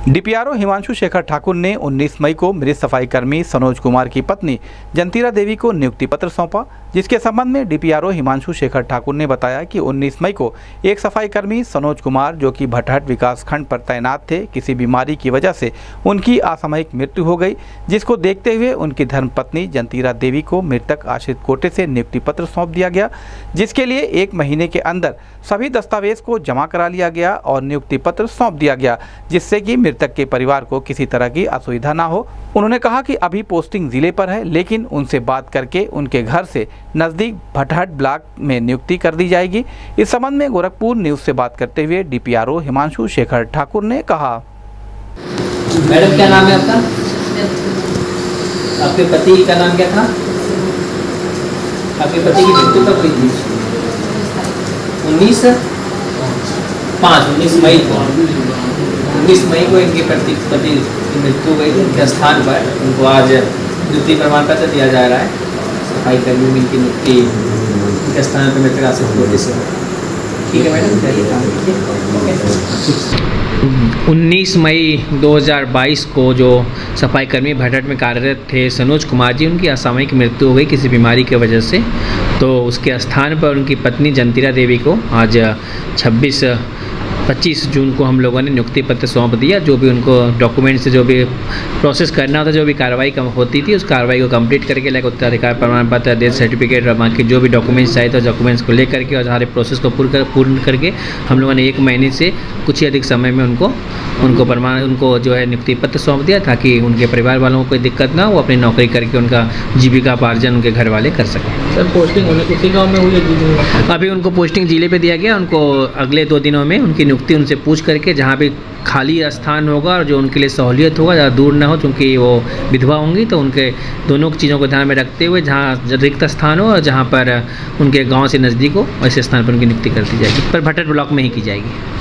DPRO Himanshu Shekhar Thakur ने 19 मई को मृत सफाई कर्मी सनोज कुमार की पत्नी जंतीरा देवी को नियुक्ति पत्र सौंपा, जिसके संबंध में डीपीआरओ हिमांशु शेखर ठाकुर ने बताया कि 19 मई को एक सफाई कर्मी सनोज कुमार जो कि भटहट विकास खंड पर तैनात थे, किसी बीमारी की वजह से उनकी असामयिक मृत्यु हो गई, जिसको देखते हुए उनकी धर्मपत्नी जंतीरा देवी को मृतक आश्रित कोटे से नियुक्ति पत्र सौंप दिया गया, जिसके लिए 1 महीने के अंदर सभी दस्तावेज को जमा करा लिया गया और नियुक्ति पत्र सौंप दिया गया, जिससे कि मृतक के परिवार को किसी तरह की असुविधा ना हो। उन्होंने कहा कि अभी पोस्टिंग जिले पर है, लेकिन उनसे बात करके उनके घर से नजदीक भटहट ब्लॉक में नियुक्ति कर दी जाएगी। इस संबंध में गोरखपुर न्यूज से बात करते हुए डीपीआरओ हिमांशु शेखर ठाकुर ने कहा। मैडम क्या नाम है आपका? आपके पति का नाम क्या था? आपके पति की मृत्यु कब हुई थी? 19 मई को इनके पति की मृत्यु हुई। उनके स्थान पर उनको आज नियुक्ति प्रमाण पत्र दिया जा रहा है। सफाई कर्मी में इनकी नियुक्ति उनके स्थान पर मृतक आश्रित कोटे से। ठीक है मैडम, जाइए काम कीजिए। 19 मई 2022 को जो सफाई कर्मी भटहट में कार्यरत थे सनोज कुमार जी, उनकी असामयिक मृत्यु हो गई किसी बीमारी की वजह से। तो उसके स्थान पर उनकी पत्नी जंतीरा देवी को आज 25 जून को हम लोगों ने नियुक्ति पत्र सौंप दिया। जो भी उनको डॉक्यूमेंट से जो भी प्रोसेस करना होता, जो भी कार्रवाई होती थी, उस कार्रवाई को कंप्लीट करके लाइक उत्तराधिकार प्रमाण पत्र, डेथ सर्टिफिकेट और बाकी जो भी डॉक्यूमेंट्स चाहिए तो डॉक्यूमेंट्स को लेकर के और सारे प्रोसेस को पूर्ण करके हम लोगों ने 1 महीने से कुछ ही अधिक समय में उनको जो है नियुक्ति पत्र सौंप दिया, ताकि उनके परिवार वालों को कोई दिक्कत ना हो, अपनी नौकरी करके उनका जीविकापार्जन उनके घर वाले कर सकें। सर पोस्टिंग उन्हें उसी गाँव में हुई है? अभी उनको पोस्टिंग जिले पे दिया गया। उनको अगले 2 दिनों में उनकी नियुक्ति उनसे पूछ करके जहाँ भी खाली स्थान होगा और जो उनके लिए सहूलियत होगा, ज़्यादा दूर ना हो, क्योंकि वो विधवा होंगी, तो उनके दोनों चीज़ों को ध्यान में रखते हुए जहाँ रिक्त स्थान हो और जहाँ पर उनके गांव से नज़दीक हो, ऐसे स्थान पर उनकी नियुक्ति कर दी जाएगी, पर भटहट ब्लॉक में ही की जाएगी।